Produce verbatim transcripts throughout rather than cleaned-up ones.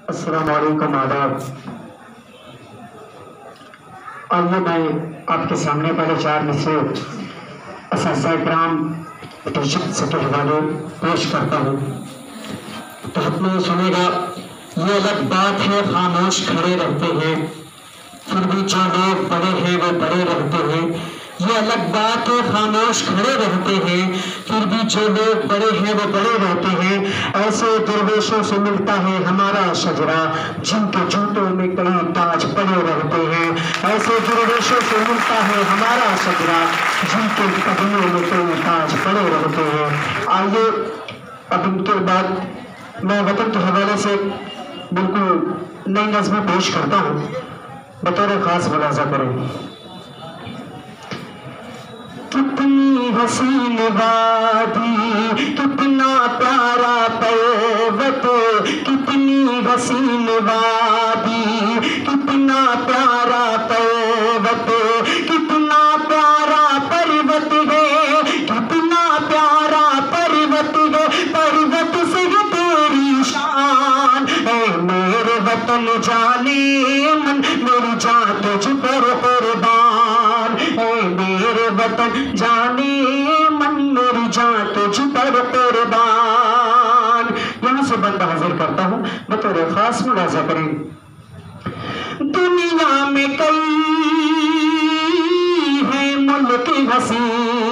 अस्सलाम वालेकुम आदाब। आइए मैं आपके सामने पहले चार मिसरे असातिज़ा इकराम टीचर से के हवाले पेश करता हूँ। तो आपने सुनेगा, ये अलग बात है खामोश खड़े रहते हैं, फिर भी जो लोग बड़े हैं वो बड़े रहते हैं। ये अलग बात है खामोश खड़े रहते हैं, फिर भी जो लोग बड़े हैं वो बड़े रहते हैं। ऐसे दरवेशों से मिलता है हमारा शजरा, जिनके जूतों में कई ताज पड़े रहते हैं। ऐसे दरवेशों से मिलता है हमारा शजरा, जिनके कदमों में कई ताज पड़े रहते हैं। आइए अब इनके बाद मैं वतन के हवाले से बिल्कुल नई नज़्म पेश करता हूँ, बतौर खास मुलाजा करें। कितनी हसीन वादी, कितना प्यारा पर्वत, कितनी हसीन वादी, कितना प्यारा पर्वत, कितना प्यारा पर्वत है, कितना प्यारा पर्वत है, पर्वत से तेरी शान है। मेरे वतन जाने मन, मेरी जान तुझ पर कुर्बान है। मेरे वतन जाने मन, मेरी जान तुझ पर कुर्बान। यहाँ से बंदा हाजिर करता हूँ, बतौर खास मुलाजा करें। दुनिया में कई है मुल्क हसी,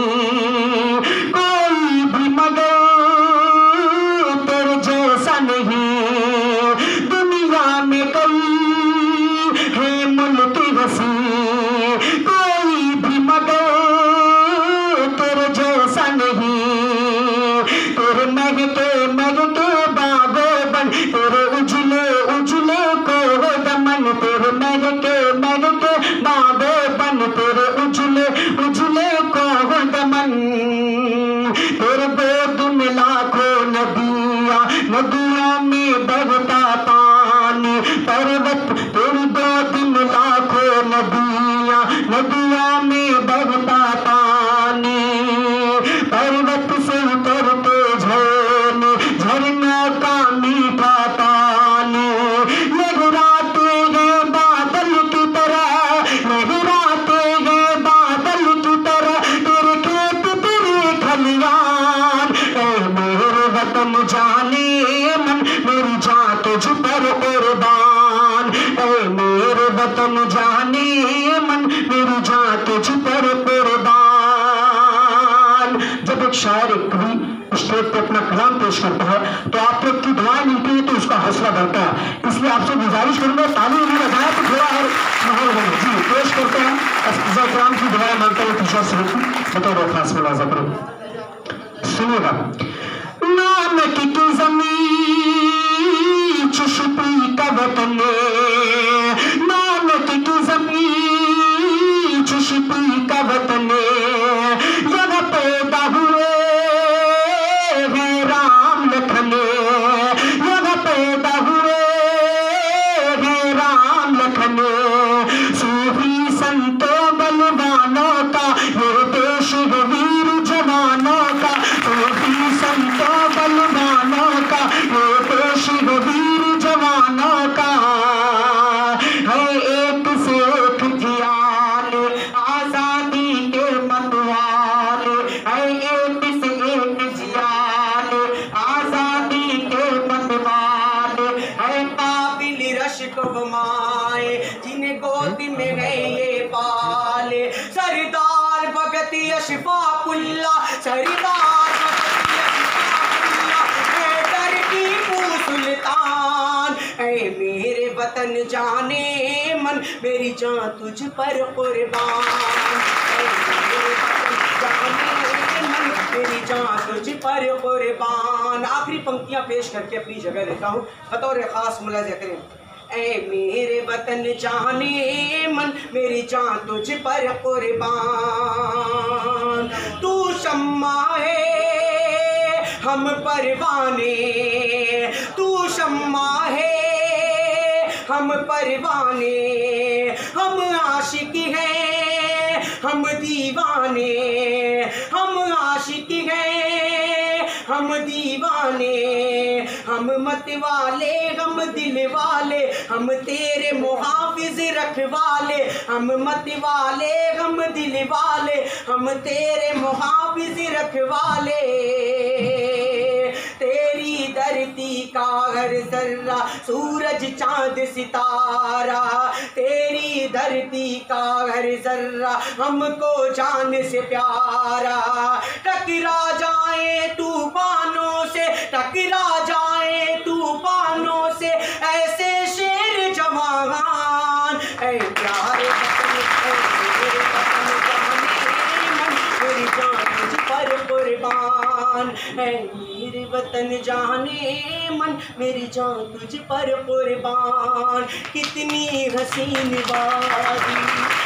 कोई भी मगर तेरे जैसा नहीं। दुनिया में कई है मुल्क हसी, कोई भी मगर तेरे जैसा नहीं। तेरे महके महके बागोबन, तेरे उजले उजले को दमन, तेरे महके महके बागोबन, तेरे उजले उजले को दमन। तेरे गोद में लाखों नदियाँ, नदियों में बहता पानी, पर्वत तेरी गोद में लाखों नदियाँ, नदियों में बहता पानी। पर्वत से उतरते झरने, झरनों का मीठा पानी। लहराते हैं बादल की तरह, लहराते हैं बादल की तरह, तेरे खेत तेरे खलियान। ऐ मेरे वतन जाने मन, मेरी जान तुझ पर कुर्बान। ऐ मेरे वतन जाने मन, मेरी जान तुझ पर कुर्बान। जब एक शायर एक कवि स्टेज पे अपना कलाम पेश करता है तो आप लोग की दुआएं मिलती है, तो उसका हौसला बढ़ता है। इसलिए आपसे गुजारिश करूंगा, ताली नहीं लगाया तो थोड़ा और माहौल बने। जी पेश करते हैं असातिज़ा इकराम की दुआएं मांगते हुए टीचर से बतौर खास मुलाजा करें। सुनिएगा। नानक की ज़मीं चुशपी का वतन, नानक की ज़मीं चुशपी का वतन, यहाँ पैदा हुए हैं राम लखन, यहाँ पैदा हुए हैं राम लखन। सूफी संतों बलवानों का ये देश है वीर जवानों का, सूफी संतों बलवानों का ये देश है वीर जवानों का। है एक से एक जियान आजादी के मतवाले, है एक से एक जियान आजादी के मतवाले। है काबिल रश्क माए जिन्हें गोद में गए ये पाले, सरदार भगत अशफाकुल्लाह, सरदार सुल्तान। ऐ मेरे वतन जाने मन, मेरी जान तुझ पर कुर्बान। मेरी जान तुझ पर कुर्बान। आखिरी पंक्तियां पेश करके अपनी जगह लेता हूँ, बतौर खास मुलाजा करें। ऐ मेरे वतन जाने मन, मेरी जान तुझ पर कुर्बान। तू शम्मा है हम परवाने, तू शम्मा है हम परवाने। हम आशिक हैं हम दीवाने, हम आशिक हैं हम दीवाने। हम मत वाले हम दिल वाले, हम तेरे मुहाफिज रखवाले। हम मत वाले हम दिल वाले, हम तेरे मुहाफिज रखवाले। तेरी धरती का हर जर्रा सूरज चांद सितारा, तेरी धरती का हर जर्रा हमको जान से प्यारा। टकरा जाए तूफानों से, टकरा जाए तूफानों से ऐसे शेर जवान। ऐ प्यारे वतन, ऐ मेरे वतन जाने मन, मेरी जान तुझ पर कुर्बान। ऐ मेरे वतन जाने मन, मेरी जान तुझ पर कुर्बान। कितनी हसीन वादी